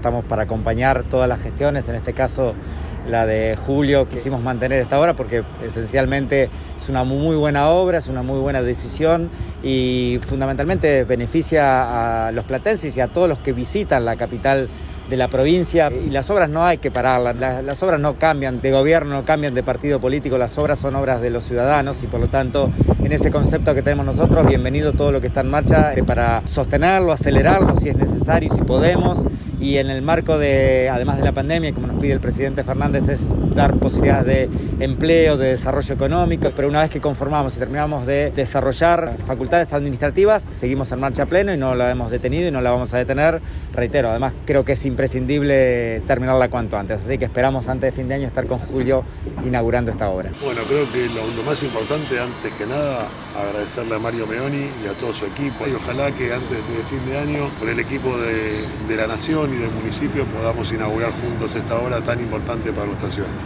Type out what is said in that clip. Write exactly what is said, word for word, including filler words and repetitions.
Estamos para acompañar todas las gestiones, en este caso la de Julio, quisimos mantener esta obra porque esencialmente es una muy buena obra, es una muy buena decisión y fundamentalmente beneficia a los platenses y a todos los que visitan la capital de la provincia. Y las obras no hay que pararlas, las, las obras no cambian de gobierno, no cambian de partido político, las obras son obras de los ciudadanos y por lo tanto en ese concepto que tenemos nosotros, bienvenido todo lo que está en marcha para sostenerlo, acelerarlo si es necesario y si podemos. Y en el marco de, además de la pandemia, como nos pide el presidente Fernández, es dar posibilidades de empleo, de desarrollo económico, pero una vez que conformamos y terminamos de desarrollar facultades administrativas, seguimos en marcha pleno y no la hemos detenido y no la vamos a detener. Reitero, además creo que es imprescindible terminarla cuanto antes, así que esperamos antes de fin de año estar con Julio inaugurando esta obra. Bueno, creo que lo, lo más importante, antes que nada, agradecerle a Mario Meoni y a todo su equipo y ojalá que antes de fin de año, con el equipo de, de la Nación y del municipio podamos inaugurar juntos esta obra tan importante para nuestra ciudad.